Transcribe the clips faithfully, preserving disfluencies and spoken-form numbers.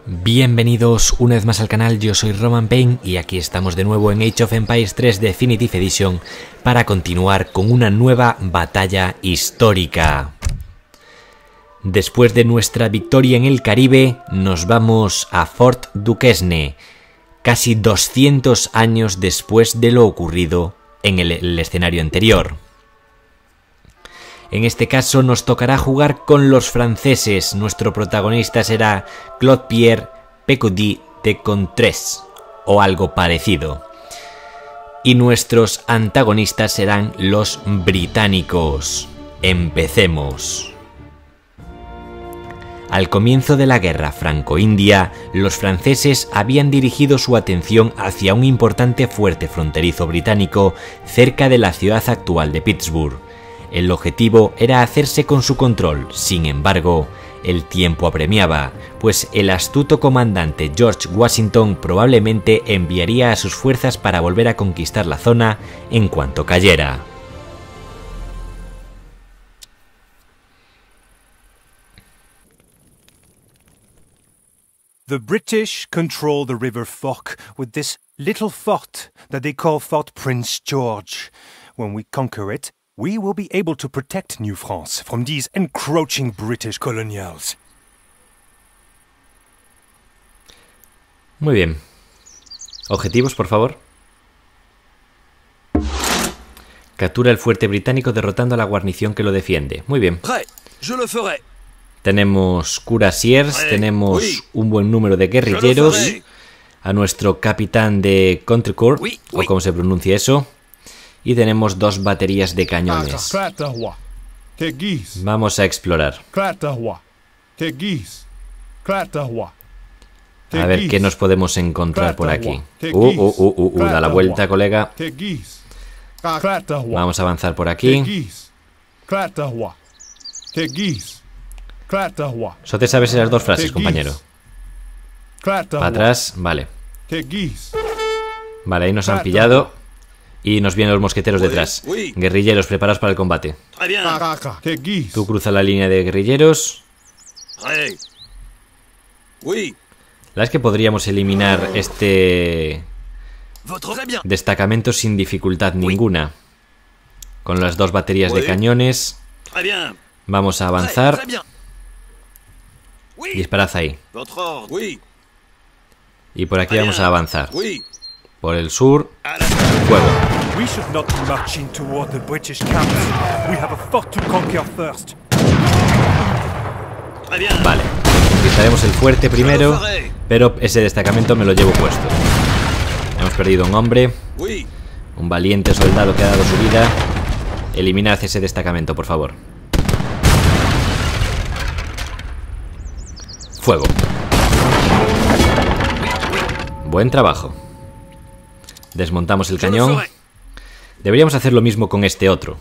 Bienvenidos una vez más al canal, yo soy Roman Pain y aquí estamos de nuevo en Age of Empires tres Definitive Edition para continuar con una nueva batalla histórica. Después de nuestra victoria en el Caribe, nos vamos a Fort Duquesne, casi doscientos años después de lo ocurrido en el, el escenario anterior. En este caso nos tocará jugar con los franceses. Nuestro protagonista será Claude-Pierre Pécaudy de Contres, o algo parecido. Y nuestros antagonistas serán los británicos. Empecemos. Al comienzo de la guerra franco-india, los franceses habían dirigido su atención hacia un importante fuerte fronterizo británico cerca de la ciudad actual de Pittsburgh. El objetivo era hacerse con su control. Sin embargo, el tiempo apremiaba, pues el astuto comandante George Washington probablemente enviaría a sus fuerzas para volver a conquistar la zona en cuanto cayera. The British control the River Foch with this little fort that they call Fort Prince George. When we conquer it, we will be able to protect New France from these encroaching British colonials. Muy bien. Objetivos, por favor. Captura el fuerte británico derrotando a la guarnición que lo defiende. Muy bien. Tenemos cuirassiers, tenemos un buen número de guerrilleros, a nuestro capitán de Contrecoeur, o como se pronuncia eso, y tenemos dos baterías de cañones. Vamos a explorar. A ver qué nos podemos encontrar por aquí. Uh, uh, uh, uh, uh, da la vuelta, colega. Vamos a avanzar por aquí. Solo te sabes esas dos frases, compañero. Para atrás, vale. Vale, ahí nos han pillado. Y nos vienen los mosqueteros detrás. Guerrilleros, preparados para el combate. Tú cruza la línea de guerrilleros. La es que podríamos eliminar este destacamento sin dificultad ninguna. Con las dos baterías de cañones. Vamos a avanzar. Disparad ahí. Y por aquí vamos a avanzar. Por el sur, fuego. Vale, conquistaremos el fuerte primero, pero ese destacamento me lo llevo puesto. Hemos perdido un hombre, un valiente soldado que ha dado su vida. Eliminad ese destacamento, por favor. Fuego. Buen trabajo. Desmontamos el cañón. Deberíamos hacer lo mismo con este otro.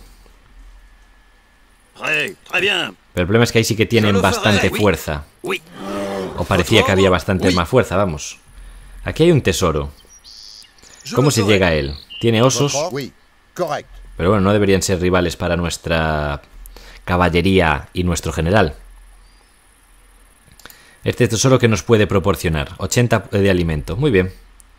Pero el problema es que ahí sí que tienen bastante fuerza. O parecía que había bastante más fuerza, vamos. Aquí hay un tesoro. ¿Cómo se llega a él? Tiene osos. Pero bueno, no deberían ser rivales para nuestra caballería y nuestro general. Este tesoro que nos puede proporcionar ochenta de alimento. Muy bien.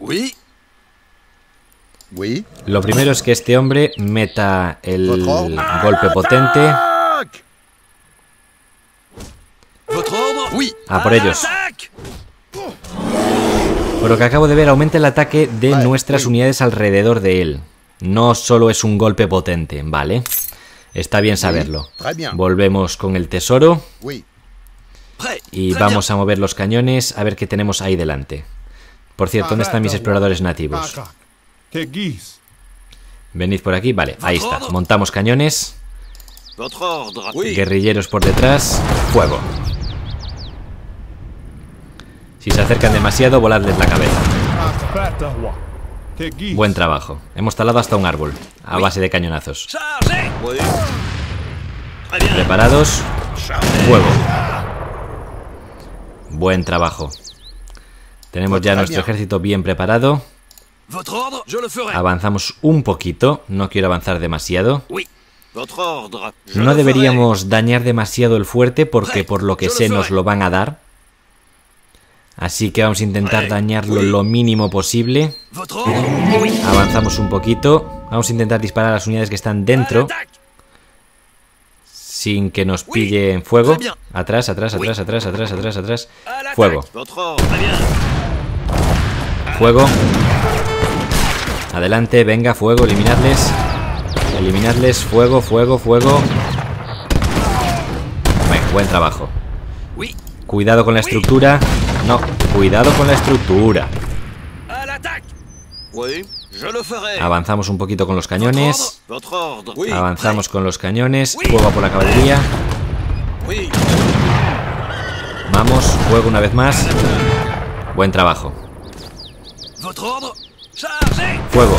Lo primero es que este hombre meta el golpe potente. A por ellos. Por lo que acabo de ver, aumenta el ataque de nuestras unidades alrededor de él. No solo es un golpe potente, vale. Está bien saberlo. Volvemos con el tesoro. Y vamos a mover los cañones a ver qué tenemos ahí delante. Por cierto, ¿dónde están mis exploradores nativos? Venid por aquí, vale, ahí está. Montamos cañones. Guerrilleros por detrás. Fuego. Si se acercan demasiado, voladles la cabeza. Buen trabajo. Hemos talado hasta un árbol a base de cañonazos. Preparados. Fuego. Buen trabajo. Tenemos ya nuestro ejército bien preparado. Avanzamos un poquito. No quiero avanzar demasiado. No deberíamos dañar demasiado el fuerte porque por lo que sé nos lo van a dar. Así que vamos a intentar dañarlo lo mínimo posible. Avanzamos un poquito. Vamos a intentar disparar a las unidades que están dentro, sin que nos pille en fuego. Atrás, atrás, atrás, atrás, atrás, atrás, atrás. Fuego. Fuego. Adelante, venga, fuego, eliminadles. Eliminadles, fuego, fuego, fuego. Bueno, buen trabajo. Cuidado con la estructura. No, cuidado con la estructura. Avanzamos un poquito con los cañones. Avanzamos con los cañones. Fuego por la caballería. Vamos, fuego una vez más. Buen trabajo. Fuego.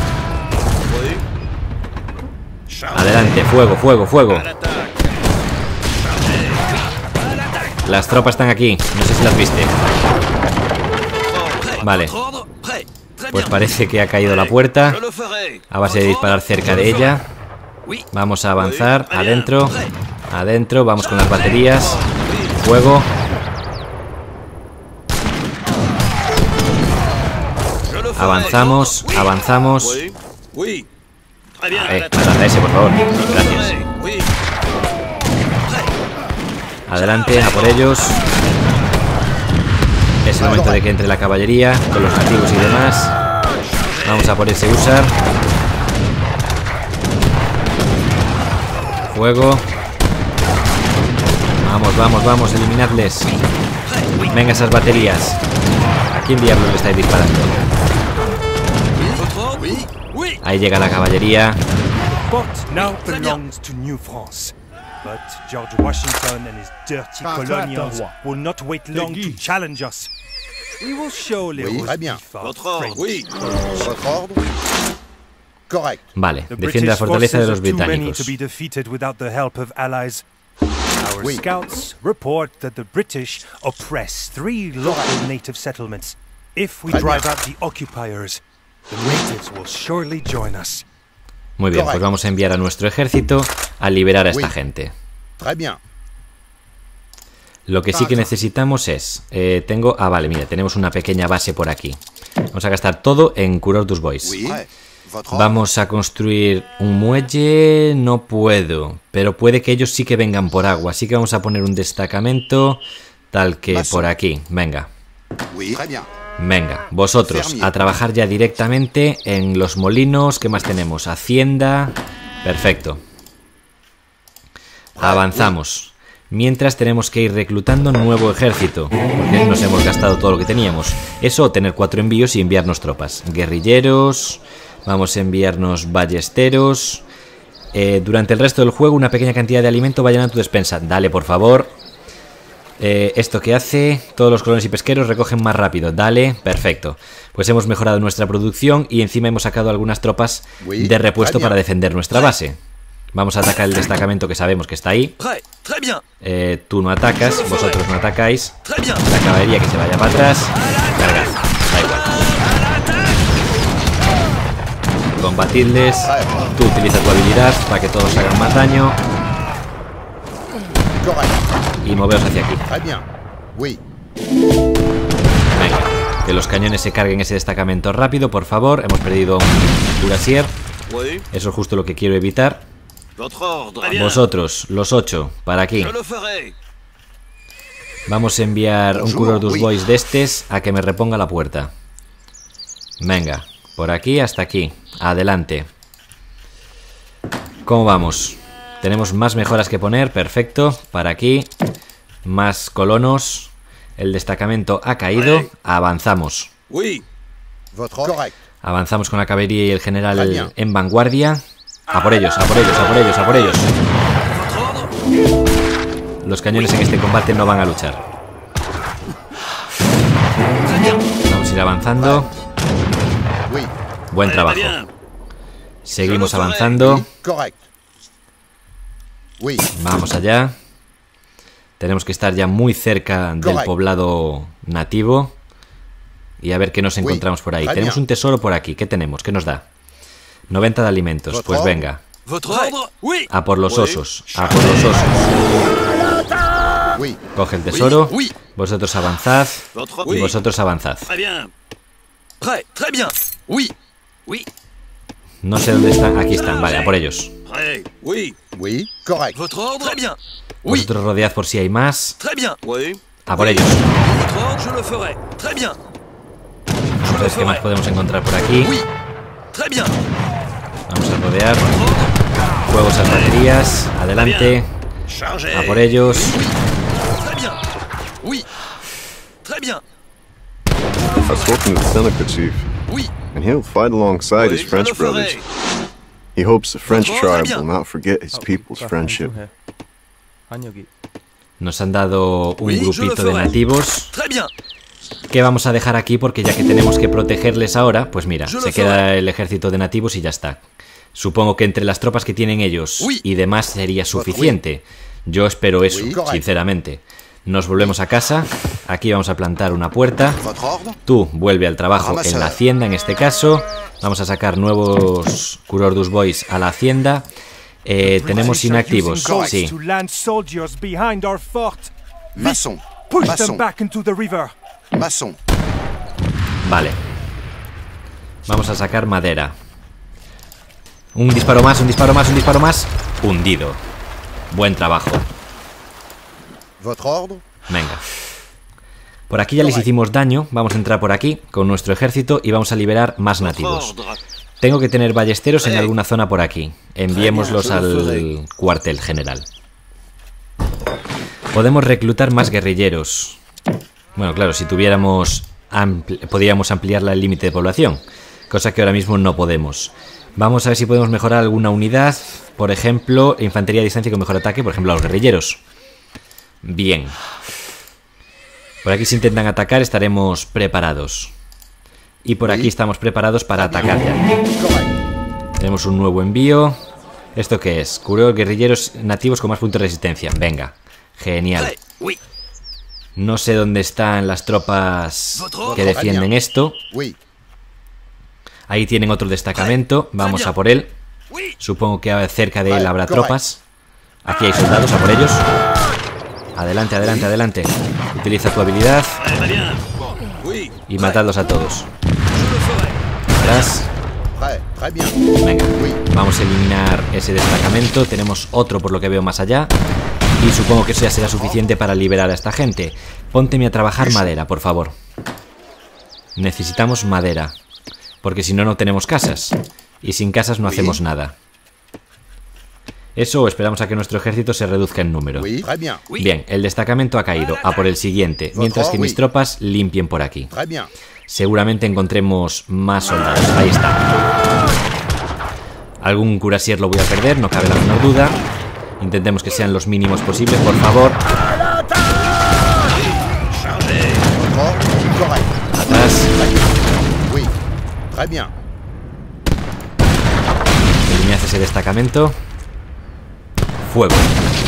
Adelante, fuego, fuego, fuego. Las tropas están aquí. No sé si las viste. Vale. Pues parece que ha caído la puerta. A base de disparar cerca de ella. Vamos a avanzar. Adentro. Adentro. Vamos con las baterías. Fuego. Avanzamos. Avanzamos. Eh, matad a ese, por favor. Gracias. Adelante, a por ellos. Es el momento de que entre la caballería con los nativos y demás. Vamos a por ese Husar. Fuego. Vamos, vamos, vamos, eliminadles. Venga, esas baterías. ¿A quién diablos le estáis disparando? Ahí llega la caballería. But George Washington and his dirty colonials will not wait long to challenge us. We will show les Vale, defiende la fortaleza de los británicos. Our scouts report that the British oppress three local native settlements. If we drive out the occupiers, the natives will surely join us. Muy bien, pues vamos a enviar a nuestro ejército a liberar a esta gente. Lo que sí que necesitamos es... Eh, tengo... Ah, vale, mira, tenemos una pequeña base por aquí. Vamos a gastar todo en Coureur dos Bois. Vamos a construir un muelle... No puedo, pero puede que ellos sí que vengan por agua. Así que vamos a poner un destacamento tal que por aquí. Venga. Venga, vosotros, a trabajar ya directamente en los molinos. ¿Qué más tenemos? Hacienda. Perfecto. Avanzamos. Mientras tenemos que ir reclutando nuevo ejército, porque nos hemos gastado todo lo que teníamos. Eso, tener cuatro envíos y enviarnos tropas. Guerrilleros. Vamos a enviarnos ballesteros. Eh, durante el resto del juego, una pequeña cantidad de alimento vayan a tu despensa. Dale, por favor. Eh, ¿Esto qué hace? Todos los colonos y pesqueros recogen más rápido. Dale, perfecto. Pues hemos mejorado nuestra producción y encima hemos sacado algunas tropas de repuesto para defender nuestra base. Vamos a atacar el destacamento que sabemos que está ahí. Eh, tú no atacas, vosotros no atacáis. La caballería que se vaya para atrás. Cargad, da igual. Combatidles. Tú utiliza tu habilidad para que todos hagan más daño. Y moveos hacia aquí. Venga, que los cañones se carguen ese destacamento rápido, por favor. Hemos perdido un cuirassier. Eso es justo lo que quiero evitar. Vosotros, los ocho, para aquí. Vamos a enviar un Coureur dos Bois de estos a que me reponga la puerta. Venga, por aquí hasta aquí. Adelante. ¿Cómo vamos? Tenemos más mejoras que poner, perfecto. Para aquí. Más colonos. El destacamento ha caído. Avanzamos. Avanzamos con la caballería y el general en vanguardia. A por ellos, a por ellos, a por ellos, a por ellos. Los cañones en este combate no van a luchar. Vamos a ir avanzando. Buen trabajo. Seguimos avanzando. Vamos allá. Tenemos que estar ya muy cerca del poblado nativo. Y a ver qué nos encontramos por ahí. Tenemos un tesoro por aquí. ¿Qué tenemos? ¿Qué nos da? noventa de alimentos. Pues venga. A por los osos. A por los osos. Coge el tesoro. Vosotros avanzad. Y vosotros avanzad. No sé dónde están. Aquí están. Vale, a por ellos. Vosotros rodead por si hay más. A por ellos. Vamos a ver qué más podemos encontrar por aquí. Vamos a rodear. Fuegos a baterías. Adelante. A por ellos. I've spoken to the Seneca chief, and he'll fight alongside his French brothers. He hopes the French tribe will not forget his people's friendship. Nos han dado un grupito de nativos que vamos a dejar aquí porque ya que tenemos que protegerles ahora, pues mira, se queda el ejército de nativos y ya está. Supongo que entre las tropas que tienen ellos y demás sería suficiente. Yo espero eso, sinceramente. Nos volvemos a casa. Aquí vamos a plantar una puerta. Tú vuelve al trabajo en la hacienda, en este caso. Vamos a sacar nuevos Curordus Boys a la hacienda. Eh, tenemos inactivos, sí. Vale. Vamos a sacar madera. Un disparo más, un disparo más, un disparo más. Hundido. Buen trabajo. Venga. Por aquí ya les hicimos daño. Vamos a entrar por aquí con nuestro ejército y vamos a liberar más nativos. Tengo que tener ballesteros en alguna zona por aquí. Enviémoslos al cuartel general. Podemos reclutar más guerrilleros. Bueno, claro, si tuviéramos... Ampli- podríamos ampliar el límite de población, cosa que ahora mismo no podemos. Vamos a ver si podemos mejorar alguna unidad. Por ejemplo, infantería a distancia con mejor ataque, por ejemplo, a los guerrilleros. Bien. Por aquí si intentan atacar estaremos preparados. Y por aquí estamos preparados para atacar ya. Tenemos un nuevo envío. ¿Esto qué es? Curó guerrilleros nativos con más puntos de resistencia. Venga. Genial. No sé dónde están las tropas que defienden esto. Ahí tienen otro destacamento. Vamos a por él. Supongo que cerca de él habrá tropas. Aquí hay soldados, a por ellos. Adelante, adelante, adelante. Utiliza tu habilidad y matadlos a todos. Atrás. Venga, vamos a eliminar ese destacamento. Tenemos otro por lo que veo más allá. Y supongo que eso ya será suficiente para liberar a esta gente. Pónteme a trabajar madera, por favor. Necesitamos madera, porque si no, no tenemos casas. Y sin casas no hacemos nada. Eso o esperamos a que nuestro ejército se reduzca en número. Bien, el destacamento ha caído. A por el siguiente. Mientras que mis tropas limpien por aquí. Seguramente encontremos más soldados. Ahí está. Algún cuirassier lo voy a perder, no cabe la menor duda. Intentemos que sean los mínimos posibles, por favor. Atrás. Eliminad ese destacamento. Fuego.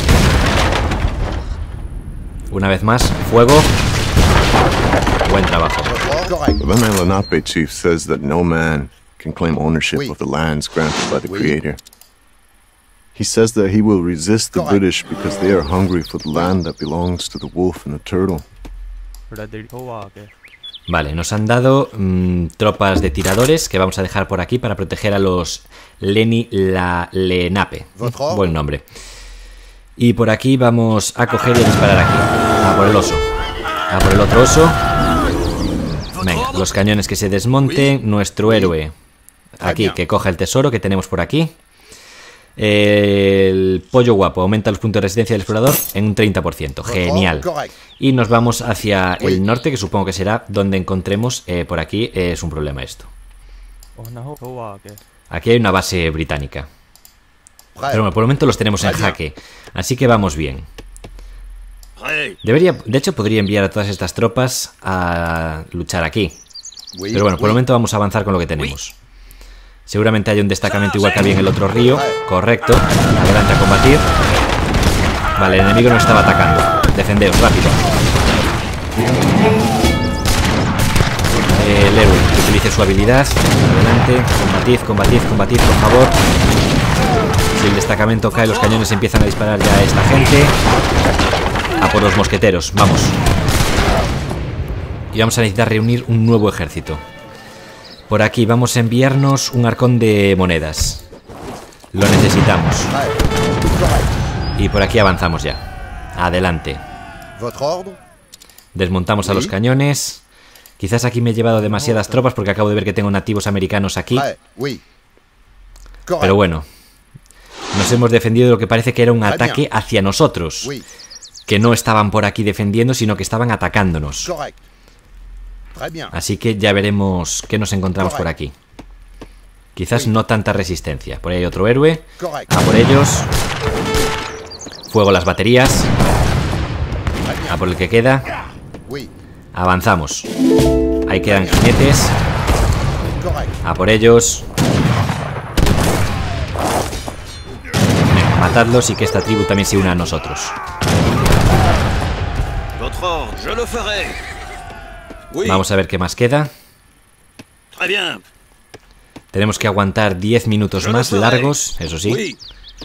Una vez más, fuego. Buen trabajo. The Leme Lenape chief says that no man can claim ownership of the lands granted by the Creator. He says that he will resist the British because they are hungry for the land that belongs to the wolf and the turtle. Vale, nos han dado mmm, tropas de tiradores que vamos a dejar por aquí para proteger a los Leni la Lenape. Buen nombre. Y por aquí vamos a coger y a disparar aquí. A por el oso. A por el otro oso. Venga, los cañones que se desmonten. Nuestro héroe aquí, que coja el tesoro que tenemos por aquí. El pollo guapo aumenta los puntos de resistencia del explorador en un treinta por ciento. Genial. Y nos vamos hacia el norte, que supongo que será donde encontremos. eh, Por aquí eh, es un problema esto. Aquí hay una base británica. Pero bueno, por el momento los tenemos en jaque. Así que vamos bien. Debería, de hecho podría enviar a todas estas tropas a luchar aquí. Pero bueno, por el momento vamos a avanzar con lo que tenemos. Seguramente hay un destacamento igual que había en el otro río. Correcto. Adelante a combatir. Vale, el enemigo nos estaba atacando. Defendeos, rápido. El héroe que utilice su habilidad. Adelante. Combatid, combatid, combatid, por favor. Si el destacamento cae, los cañones empiezan a disparar ya a esta gente. A por los mosqueteros, vamos. Y vamos a necesitar reunir un nuevo ejército. Por aquí vamos a enviarnos un arcón de monedas. Lo necesitamos. Y por aquí avanzamos ya. Adelante. Desmontamos a los cañones. Quizás aquí me he llevado demasiadas tropas porque acabo de ver que tengo nativos americanos aquí. Pero bueno, nos hemos defendido de lo que parece que era un ataque hacia nosotros. Que no estaban por aquí defendiendo, sino que estaban atacándonos. Así que ya veremos qué nos encontramos por aquí. Quizás no tanta resistencia. Por ahí hay otro héroe. A por ellos. Fuego las baterías. A por el que queda. Avanzamos. Ahí quedan jinetes. A por ellos. Venga, matadlos y que esta tribu también se una a nosotros. Vamos a ver qué más queda. Tenemos que aguantar diez minutos más largos, eso sí.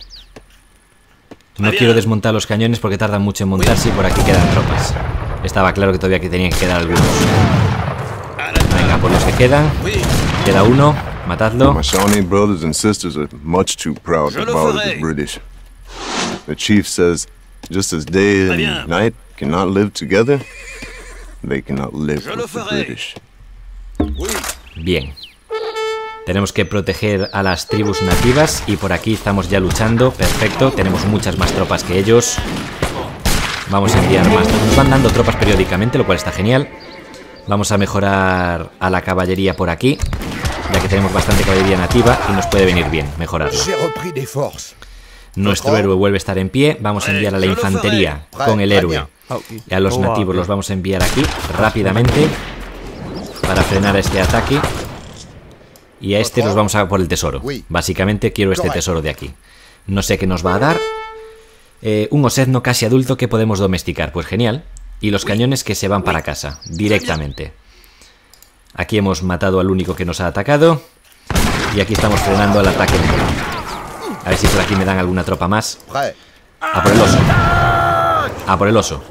No quiero desmontar los cañones porque tardan mucho en montarse y por aquí quedan tropas. Estaba claro que todavía que tenían que quedar algunos. Venga, por los que quedan. Queda uno, matadlo. My Shawnee brothers and sisters are much too proud to bow to the British. The chief says, just as day and night cannot live together, they cannot live with the British. Bien. Tenemos que proteger a las tribus nativas y por aquí estamos ya luchando. Perfecto, tenemos muchas más tropas que ellos. Vamos a enviar más. Nos van dando tropas periódicamente, lo cual está genial. Vamos a mejorar a la caballería por aquí, ya que tenemos bastante caballería nativa y nos puede venir bien mejorarla. Nuestro héroe vuelve a estar en pie. Vamos a enviar a la infantería con el héroe. Y a los nativos los vamos a enviar aquí rápidamente para frenar este ataque. Y a este los vamos a por el tesoro. Básicamente quiero este tesoro de aquí. No sé qué nos va a dar. Eh, un osedno casi adulto que podemos domesticar. Pues genial. Y los cañones que se van para casa directamente. Aquí hemos matado al único que nos ha atacado. Y aquí estamos frenando el ataque. A ver si por aquí me dan alguna tropa más. A por el oso. A por el oso.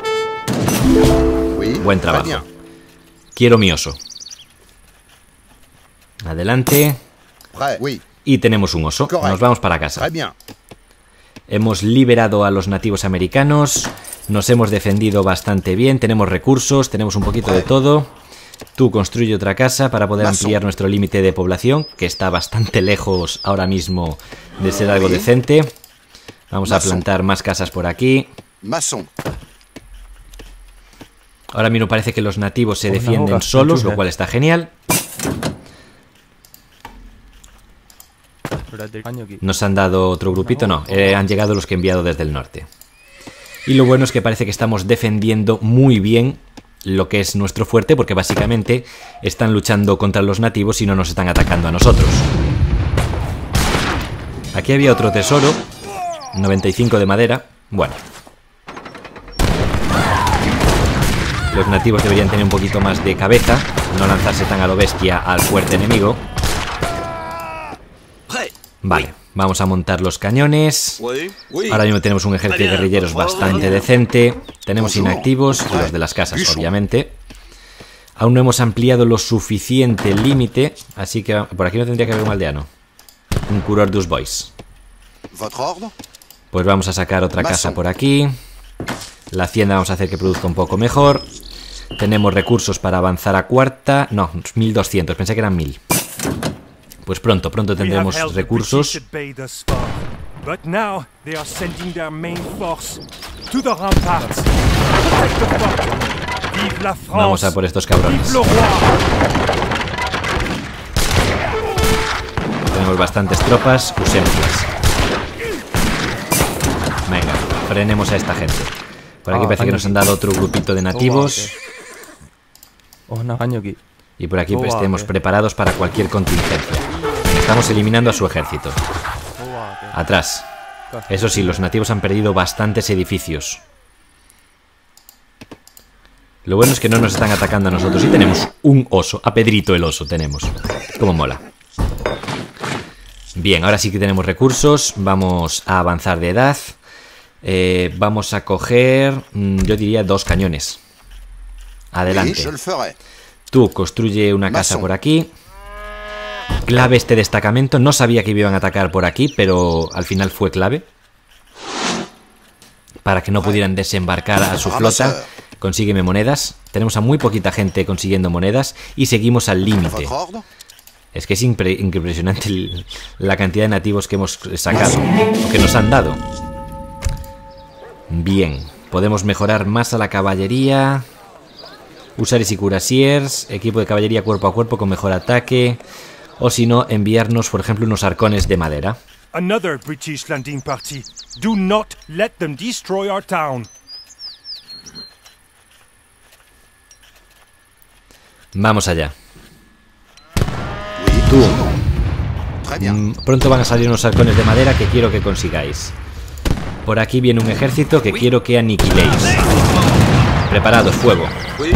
Buen trabajo. Quiero mi oso. Adelante. Y tenemos un oso. Nos vamos para casa. Hemos liberado a los nativos americanos. Nos hemos defendido bastante bien. Tenemos recursos, tenemos un poquito de todo. Tú construye otra casa para poder ampliar nuestro límite de población, que está bastante lejos ahora mismo de ser algo decente. Vamos a plantar más casas por aquí. Ahora mismo parece que los nativos se defienden solos, lo cual está genial. Nos han dado otro grupito, no, eh, han llegado los que he enviado desde el norte. Y lo bueno es que parece que estamos defendiendo muy bien lo que es nuestro fuerte, porque básicamente están luchando contra los nativos y no nos están atacando a nosotros. Aquí había otro tesoro, noventa y cinco de madera. Bueno, los nativos deberían tener un poquito más de cabeza, no lanzarse tan a lo bestia al fuerte enemigo. Vale, vamos a montar los cañones. Ahora mismo tenemos un ejército de guerrilleros bastante decente. Tenemos inactivos, los de las casas, obviamente. Aún no hemos ampliado lo suficiente el límite, así que por aquí no tendría que haber un aldeano. Un curor dos boys. Pues vamos a sacar otra casa por aquí. La hacienda vamos a hacer que produzca un poco mejor. Tenemos recursos para avanzar a cuarta. No, mil doscientos, pensé que eran mil. Pues pronto, pronto tendremos recursos. Vamos a por estos cabrones. Tenemos bastantes tropas, usémoslas. Venga, frenemos a esta gente. Por aquí parece que nos han dado otro grupito de nativos. Y por aquí pues, estemos preparados para cualquier contingencia. Estamos eliminando a su ejército. Atrás. Eso sí, los nativos han perdido bastantes edificios. Lo bueno es que no nos están atacando a nosotros. Y tenemos un oso. A Pedrito el oso tenemos. Como mola. Bien, ahora sí que tenemos recursos. Vamos a avanzar de edad. Eh, vamos a coger, yo diría, dos cañones. Adelante. Tú construye una casa por aquí. Clave este destacamento. No sabía que iban a atacar por aquí, pero al final fue clave para que no pudieran desembarcar a su flota. Consígueme monedas. Tenemos a muy poquita gente consiguiendo monedas y seguimos al límite. Es que es impre impresionante el, la cantidad de nativos que hemos sacado, o que nos han dado. Bien, podemos mejorar más a la caballería. Usares y cuirassiers, equipo de caballería cuerpo a cuerpo con mejor ataque. O si no, enviarnos, por ejemplo, unos arcones de madera. Another British landing party. Do not let them destroy our town. Vamos allá. Tú. Mm, pronto van a salir unos halcones de madera que quiero que consigáis. Por aquí viene un ejército que quiero que aniquiléis. Preparados, fuego.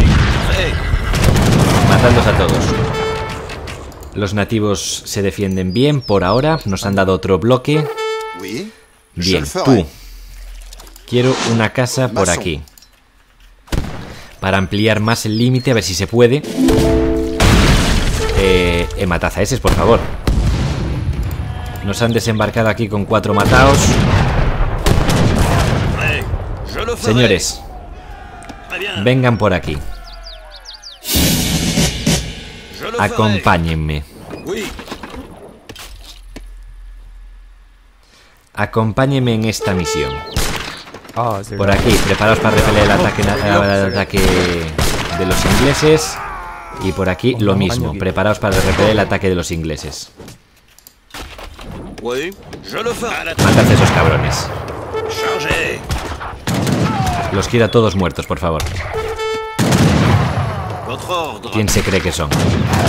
Matándolos a todos. Los nativos se defienden bien por ahora. Nos han dado otro bloque. Bien, tú. Quiero una casa por aquí. Para ampliar más el límite, a ver si se puede. Eh, eh, matad a esos, por favor. Nos han desembarcado aquí con cuatro mataos. Señores, vengan por aquí. Acompáñenme. Acompáñenme en esta misión. Por aquí, preparaos para repeler el ataque, el ataque de los ingleses. Y por aquí lo mismo, preparaos para repeler el ataque de los ingleses. Matad a esos cabrones. Los quiero a todos muertos, por favor. ¿Quién se cree que son?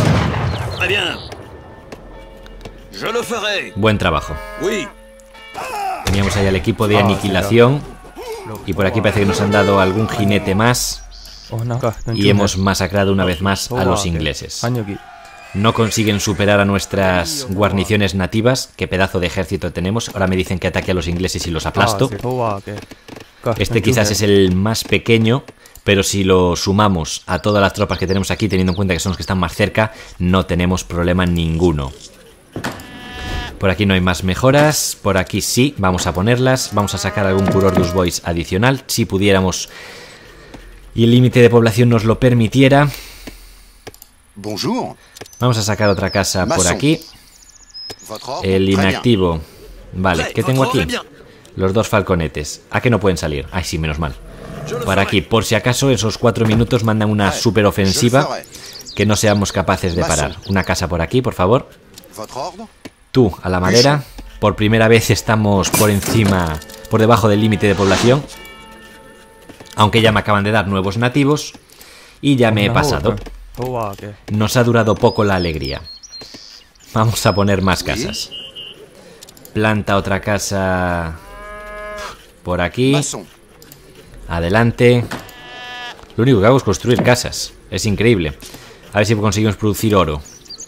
Buen trabajo. Teníamos ahí al equipo de aniquilación. Y por aquí parece que nos han dado algún jinete más. Y hemos masacrado una vez más a los ingleses. No consiguen superar a nuestras guarniciones nativas. Qué pedazo de ejército tenemos. Ahora me dicen que ataque a los ingleses y los aplasto. Este quizás es el más pequeño, pero si lo sumamos a todas las tropas que tenemos aquí, teniendo en cuenta que son los que están más cerca, no tenemos problema ninguno. Por aquí no hay más mejoras. Por aquí sí, vamos a ponerlas. Vamos a sacar algún Curordus Boys adicional, si pudiéramos y el límite de población nos lo permitiera. Bonjour. Vamos a sacar otra casa por aquí. El inactivo. Vale, ¿qué tengo aquí? Los dos falconetes. ¿A qué no pueden salir? Ay, sí, menos mal. Por aquí, por si acaso, esos cuatro minutos mandan una super ofensiva que no seamos capaces de parar. Una casa por aquí, por favor. Tú, a la madera. Por primera vez estamos por encima, por debajo del límite de población. Aunque ya me acaban de dar nuevos nativos. Y ya me he pasado. Nos ha durado poco la alegría. Vamos a poner más casas. Planta otra casa por aquí. Adelante. Lo único que hago es construir casas. Es increíble. A ver si conseguimos producir oro.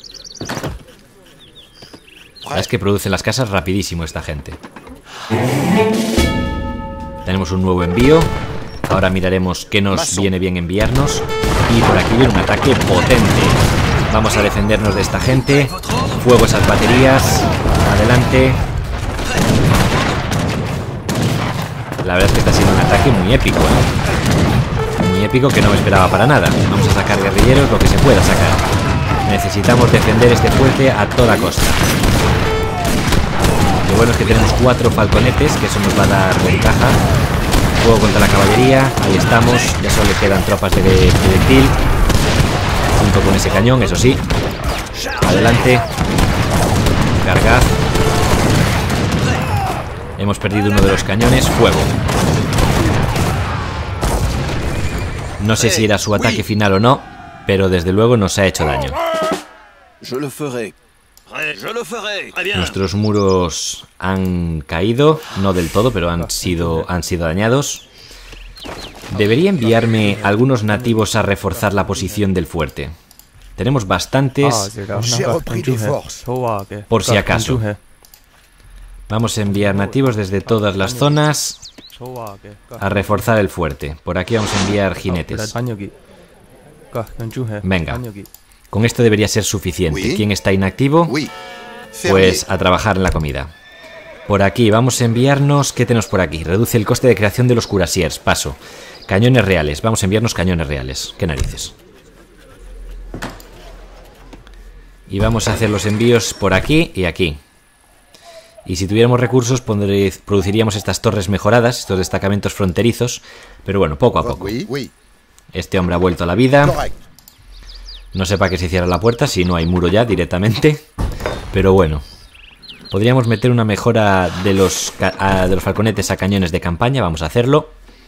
Es que producen las casas rapidísimo esta gente. Tenemos un nuevo envío. Ahora miraremos qué nos viene bien enviarnos. Y por aquí viene un ataque potente. Vamos a defendernos de esta gente. Fuego esas baterías. Adelante. La verdad es que está siendo un ataque muy épico, ¿eh? Muy épico que no me esperaba para nada. Vamos a sacar guerrilleros, lo que se pueda sacar. Necesitamos defender este fuerte a toda costa. Lo bueno es que tenemos cuatro falconetes, que eso nos va a dar ventaja. Fuego contra la caballería, ahí estamos. Ya solo le quedan tropas de proyectil junto con ese cañón, eso sí. Adelante. Cargad. Hemos perdido uno de los cañones. Fuego. No sé si era su ataque final o no, pero desde luego nos ha hecho daño. Nuestros muros han caído, no del todo, pero han sido, han sido dañados. Debería enviarme algunos nativos a reforzar la posición del fuerte. Tenemos bastantes, por si acaso. Vamos a enviar nativos desde todas las zonas a reforzar el fuerte. Por aquí vamos a enviar jinetes. Venga, con esto debería ser suficiente. ¿Quién está inactivo? Pues a trabajar en la comida. Por aquí vamos a enviarnos... ¿Qué tenemos por aquí? Reduce el coste de creación de los cuirassiers. Paso. Cañones reales. Vamos a enviarnos cañones reales. ¿Qué narices? Y vamos a hacer los envíos por aquí y aquí. Y si tuviéramos recursos produciríamos estas torres mejoradas, estos destacamentos fronterizos. Pero bueno, poco a poco. Este hombre ha vuelto a la vida. No sé para qué se cierra la puerta si no hay muro ya directamente. Pero bueno. Podríamos meter una mejora de los, a, de los falconetes a cañones de campaña. Vamos a hacerlo.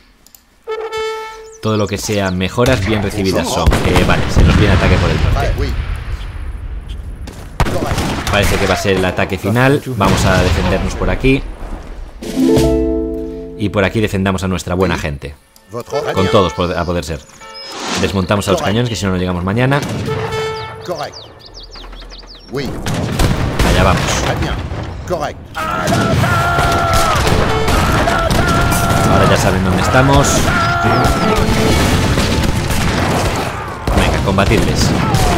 Todo lo que sea mejoras bien recibidas son. Eh, vale, se nos viene ataque por el norte. Parece que va a ser el ataque final. Vamos a defendernos por aquí. Y por aquí defendamos a nuestra buena gente. Con todos a poder ser. Desmontamos a los cañones, que si no, no llegamos mañana. Allá vamos. Ahora ya saben dónde estamos. Venga, combatirles.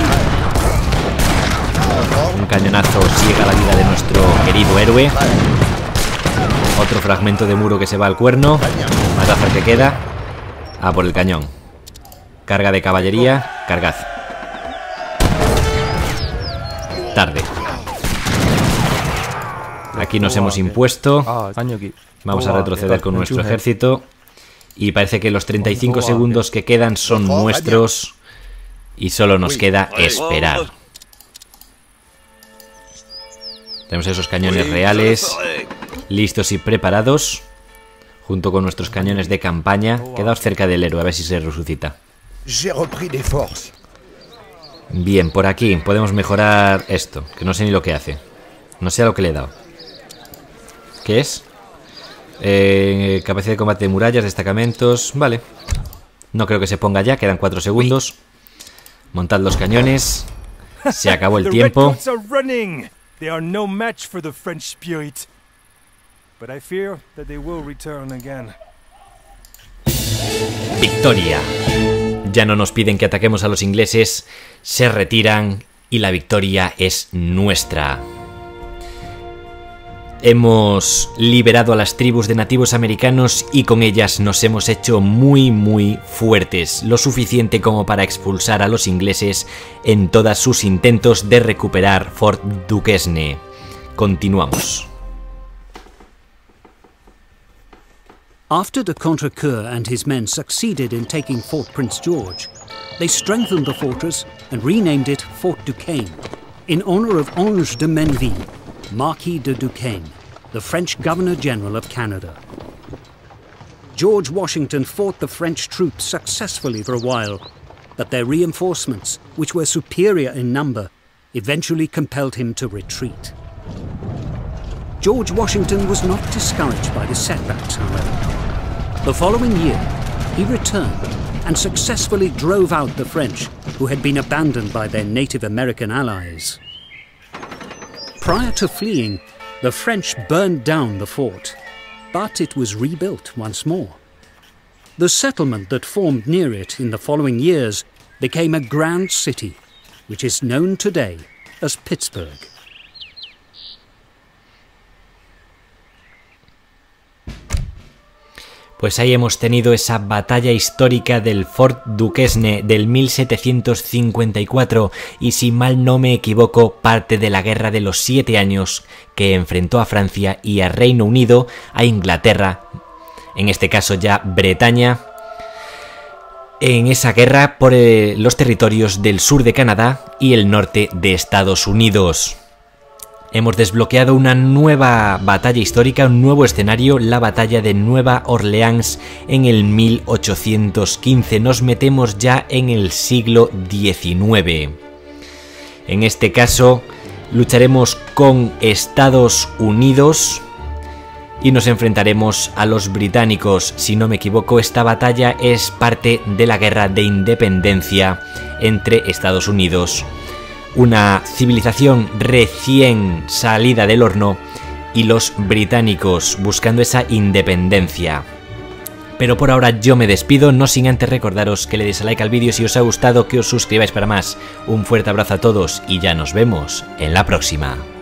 Un cañonazo ciega la vida de nuestro querido héroe. Otro fragmento de muro que se va al cuerno. Matad al que queda. Ah, por el cañón. Carga de caballería. Cargad. Tarde. Aquí nos hemos impuesto. Vamos a retroceder con nuestro ejército. Y parece que los treinta y cinco segundos que quedan son nuestros. Y solo nos queda esperar. Tenemos esos cañones reales listos y preparados, junto con nuestros cañones de campaña. Quedaos cerca del héroe, a ver si se resucita. Bien, por aquí podemos mejorar esto, que no sé ni lo que hace. No sé a lo que le he dado. ¿Qué es? Eh, capacidad de combate de murallas, destacamentos. Vale. No creo que se ponga ya, quedan cuatro segundos. Montad los cañones. Se acabó el tiempo. They are no match for the French spirit, but I fear that they will return again. Victoria. Ya no nos piden que ataquemos a los ingleses, se retiran y la victoria es nuestra. Hemos liberado a las tribus de nativos americanos y con ellas nos hemos hecho muy muy fuertes, lo suficiente como para expulsar a los ingleses en todos sus intentos de recuperar Fort Duquesne. Continuamos. After de Contrecoeur and his men succeeded in taking Fort Prince George, they strengthened the fortress and renamed it Fort Duquesne, in honor of Ange de Menville, Marquis de Duquesne, the French Governor-General of Canada. George Washington fought the French troops successfully for a while, but their reinforcements, which were superior in number, eventually compelled him to retreat. George Washington was not discouraged by the setbacks, however. The following year, he returned and successfully drove out the French, who had been abandoned by their Native American allies. Prior to fleeing, the French burned down the fort, but it was rebuilt once more. The settlement that formed near it in the following years became a grand city, which is known today as Pittsburgh. Pues ahí hemos tenido esa batalla histórica del Fort Duquesne del mil setecientos cincuenta y cuatro y, si mal no me equivoco, parte de la Guerra de los Siete Años que enfrentó a Francia y a Reino Unido, a Inglaterra, en este caso ya Bretaña, en esa guerra por eh, los territorios del sur de Canadá y el norte de Estados Unidos. Hemos desbloqueado una nueva batalla histórica, un nuevo escenario, la batalla de Nueva Orleans en el mil ochocientos quince. Nos metemos ya en el siglo diecinueve. En este caso, lucharemos con Estados Unidos y nos enfrentaremos a los británicos. Si no me equivoco, esta batalla es parte de la Guerra de Independencia entre Estados Unidos, una civilización recién salida del horno, y los británicos buscando esa independencia. Pero por ahora yo me despido, no sin antes recordaros que le deis a like al vídeo si os ha gustado, que os suscribáis para más. Un fuerte abrazo a todos y ya nos vemos en la próxima.